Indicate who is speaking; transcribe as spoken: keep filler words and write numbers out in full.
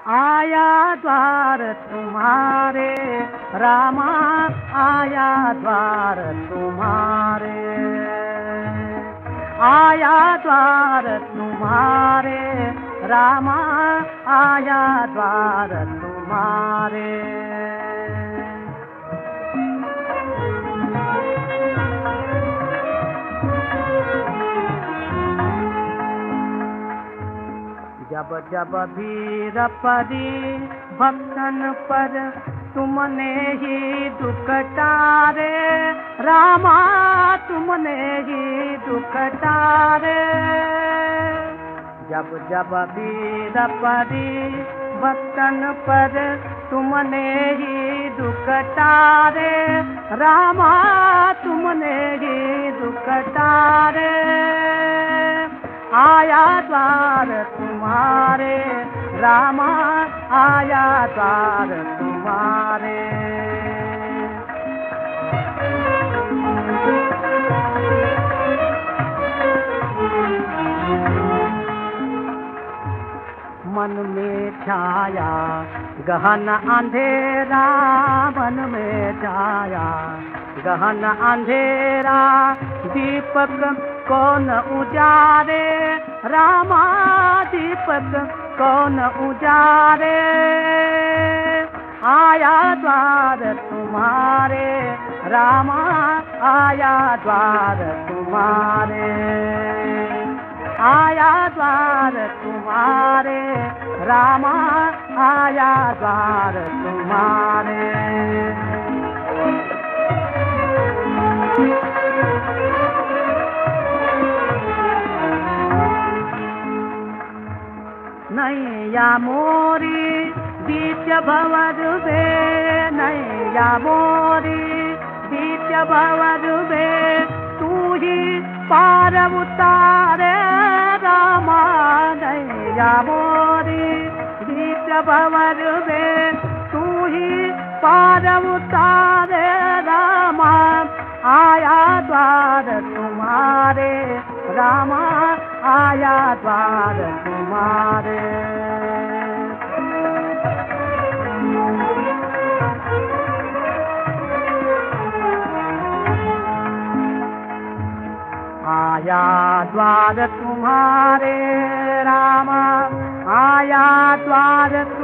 Speaker 1: आया द्वार तुम्हारे रामा, आया द्वार तुम्हारे, आया द्वार तुम्हारे रामा, आया द्वार तुम्हारे। जब जब भीर पड़ी भक्तन पर तुमने ही दुख टारे रामा, तुमने ही दुख टारे। जब जब भीर पड़ी भक्तन पर तुमने ही दुख टारे रामा, तुमने ही दुख टारे। आया द्वार तुम्हारे रामा, आया द्वार तुम्हारे। मन में छाया गहन अंधेरा, मन में छाया गहन अंधेरा, दीपक कौन उजारे रामा, दीपक कौन उजारे। आया द्वार तुम्हारे रामा, आया द्वार तुम्हारे, आया द्वार तुम्हारे रामा, आया द्वार तुम्हारे। नैया मोरी बीच भंवर में, नैया मोरी बीच भंवर में, तू ही पार उतारे रामा। नैया मोरी बीच भंवर में, तू ही पार उतारे रामा, आया द्वार तुम्हारे रामा, आया द्वार तुम्हारे। आया द्वार तुम्हारे रामा, आया द्वार